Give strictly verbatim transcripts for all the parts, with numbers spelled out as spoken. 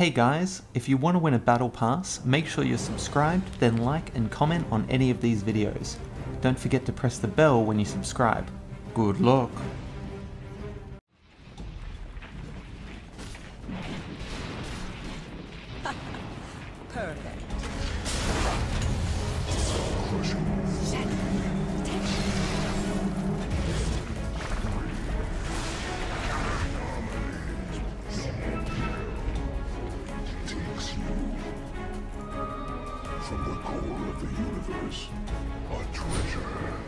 Hey guys, if you want to win a battle pass, make sure you're subscribed, then like and comment on any of these videos. Don't forget to press the bell when you subscribe. Good luck! Perfect. From the core of the universe, a treasure.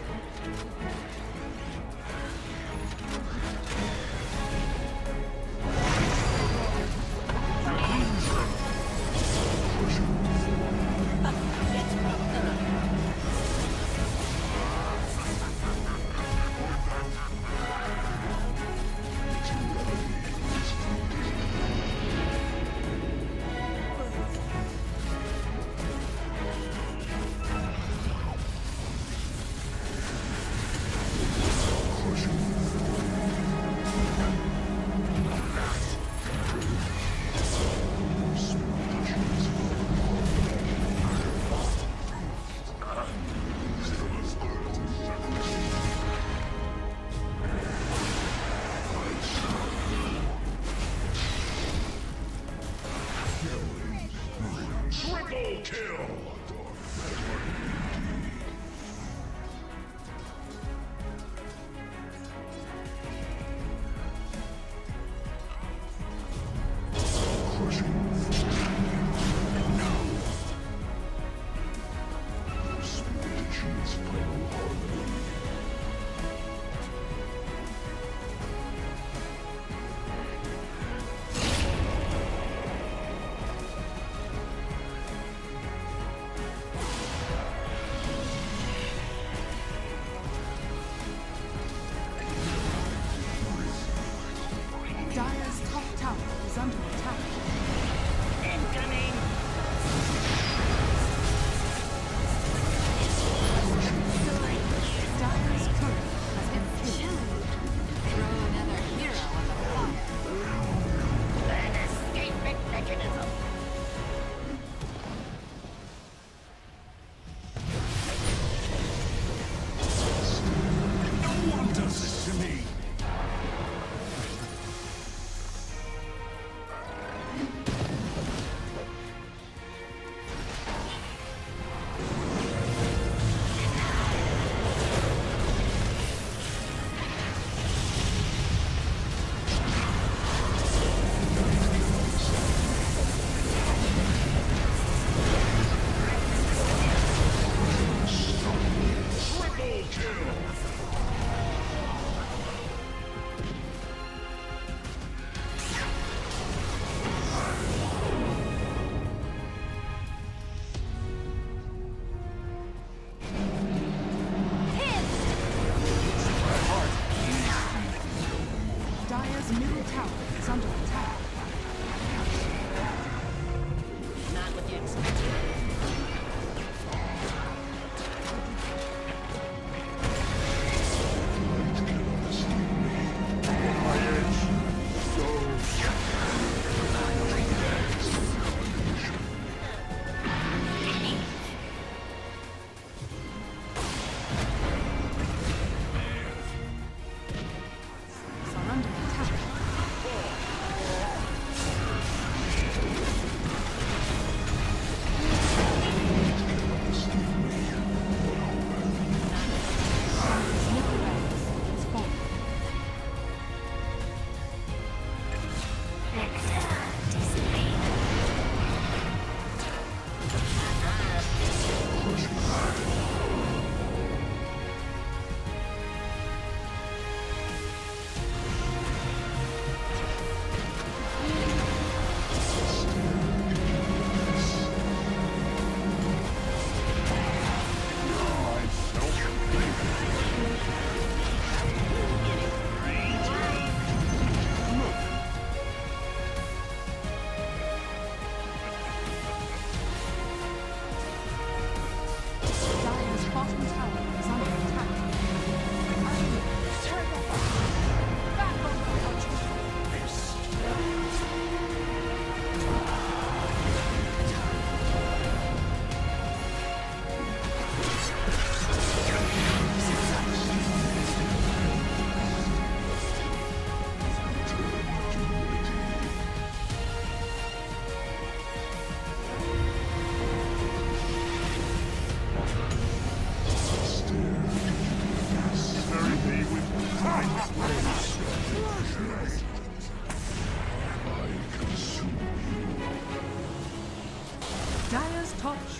Triple kill! Dire's top tower is under attack. Incoming! Dire's turret has been killed. Throw another hero on the fire. An escape mechanism. No one does this to me! Dire's middle tower is under attack. Not what you expected. Are under attack.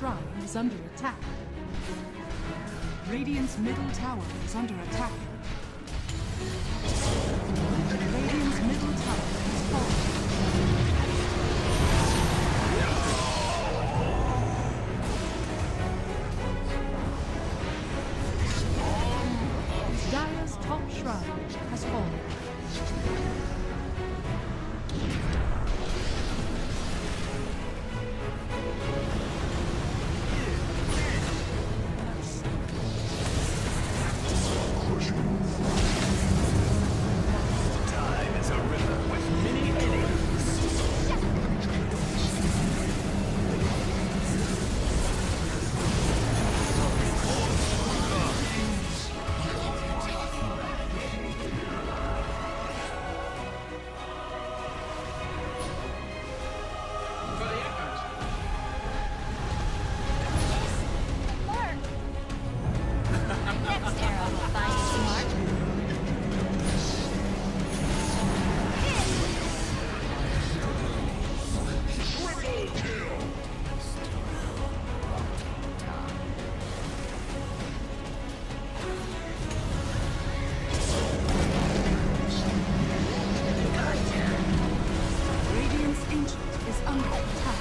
shrine is under attack. Radiant's middle tower is under attack. Radiant's middle tower is falling. Dire's top shrine has fallen. Time is a river with many eddies. Next arrow will find its mark. Radiant's ancient is under attack.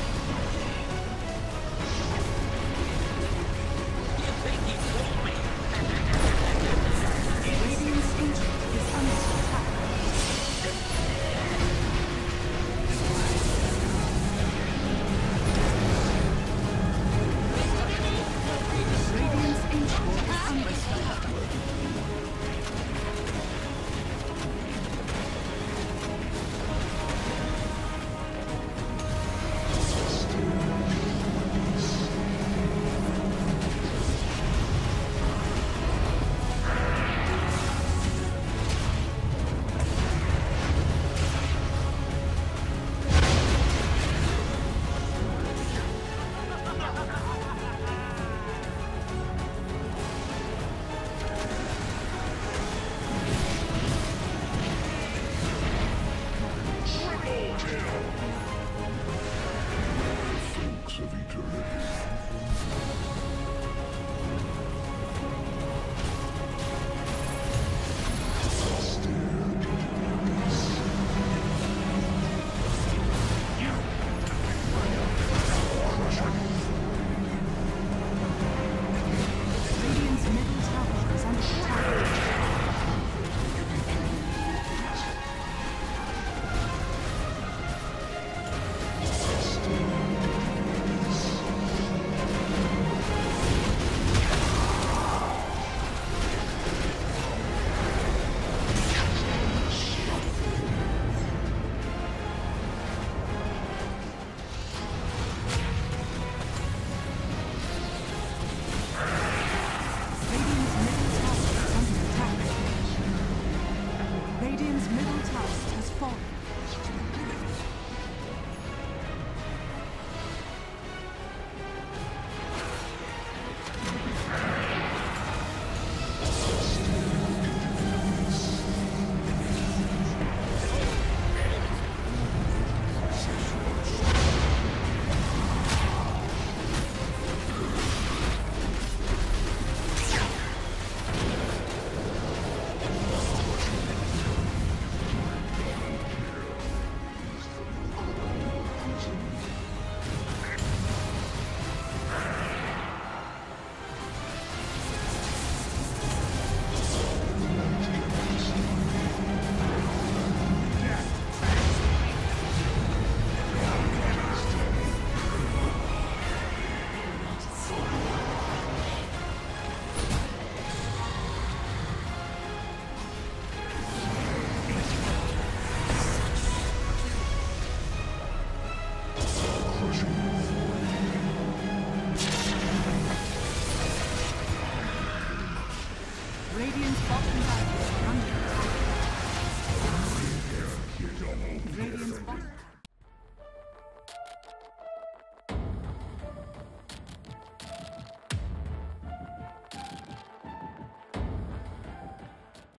Radiant's ancient is under attack. Radiant's ancient is under attack. Folks of eternity. Radiant's middle tower is under attack. Radiant's middle tower is under attack. Radiant's middle tower has fallen. Radiant's bottom barracks are under attack.